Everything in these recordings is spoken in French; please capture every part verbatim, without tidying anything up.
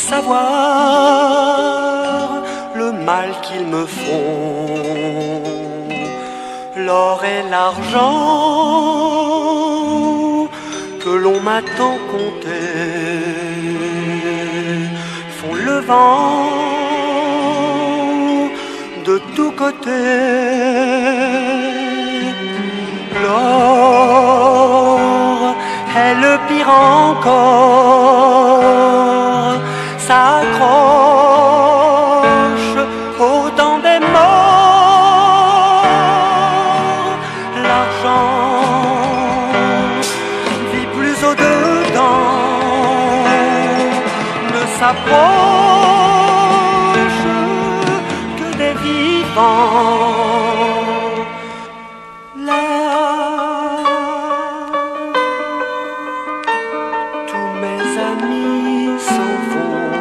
savoir le mal qu'ils me font. L'or et l'argent que l'on m'a tant compté font le vent de tous côtés. L'or est le pire encore, s'accroche au temps des morts. L'argent vit plus au-dedans, ne s'approche que des vivants. Là, tous mes amis s'en vont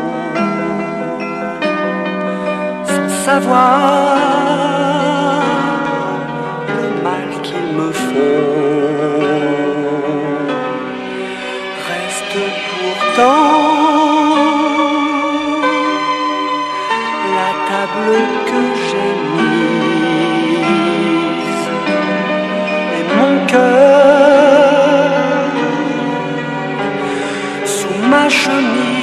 sans savoir le mal qu'ils me font. Reste pourtant la table que j'ai mise et mon cœur sous ma chemise.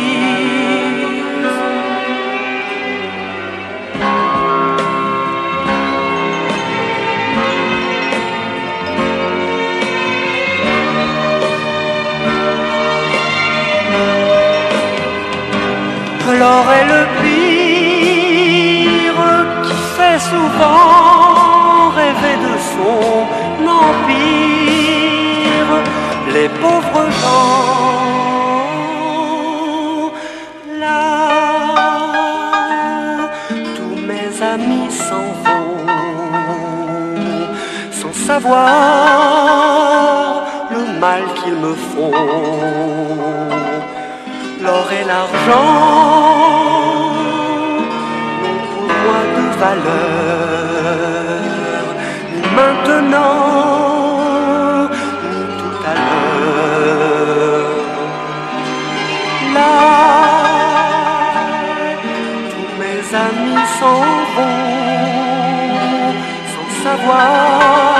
L'or est le pire qui fait souvent rêver de son empire les pauvres gens. Là, tous mes amis s'en vont sans savoir le mal qu'ils me font. L'or et l'argent n'ont pour moi de valeur, ni maintenant, ni tout à l'heure. Là, tous mes amis s'en vont sans savoir